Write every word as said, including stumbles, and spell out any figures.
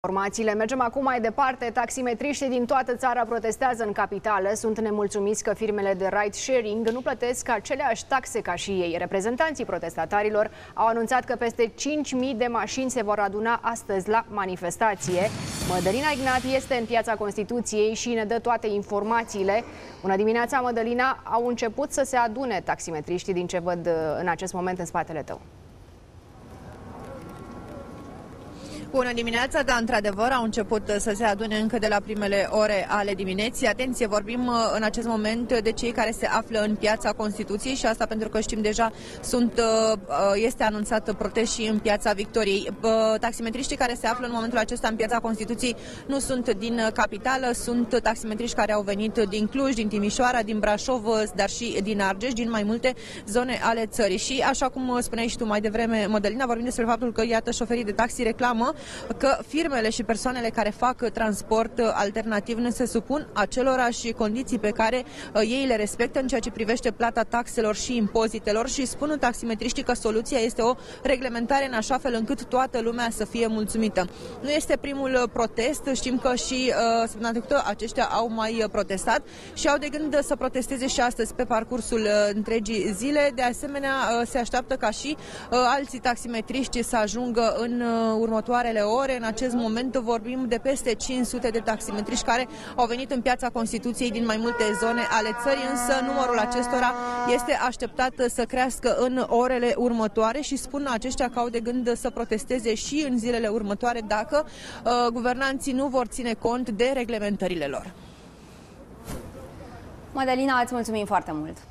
Informațiile. Mergem acum mai departe. Taximetriștii din toată țara protestează în capitală. Sunt nemulțumiți că firmele de ride-sharing nu plătesc aceleași taxe ca și ei. Reprezentanții protestatarilor au anunțat că peste cinci mii de mașini se vor aduna astăzi la manifestație. Mădălina Ignat este în Piața Constituției și ne dă toate informațiile. Bună dimineața, Mădălina! Au început să se adune taximetriștii din ce văd în acest moment în spatele tău. Bună dimineața, da, într-adevăr au început să se adune încă de la primele ore ale dimineții. Atenție, vorbim în acest moment de cei care se află în Piața Constituției și asta pentru că știm deja sunt, este anunțat protest și în Piața Victoriei. Taximetriștii care se află în momentul acesta în Piața Constituției nu sunt din capitală, sunt taximetriști care au venit din Cluj, din Timișoara, din Brașov, dar și din Argeș, din mai multe zone ale țării. Și așa cum spuneai și tu mai devreme, Mădălina, vorbim despre faptul că, iată, șoferii de taxi reclamă că firmele și persoanele care fac transport alternativ nu se supun acelorași condiții pe care uh, ei le respectă în ceea ce privește plata taxelor și impozitelor și spun taximetriștii că soluția este o reglementare în așa fel încât toată lumea să fie mulțumită. Nu este primul protest, știm că și uh, săptămâna trecută aceștia au mai protestat și au de gând să protesteze și astăzi pe parcursul uh, întregii zile. De asemenea, uh, se așteaptă ca și uh, alții taximetriști să ajungă în uh, următoarele ore. În acest moment vorbim de peste cinci sute de taximetriști care au venit în Piața Constituției din mai multe zone ale țării, însă numărul acestora este așteptat să crească în orele următoare și spun aceștia că au de gând să protesteze și în zilele următoare dacă uh, guvernanții nu vor ține cont de reglementările lor. Mădălina, îți mulțumim foarte mult!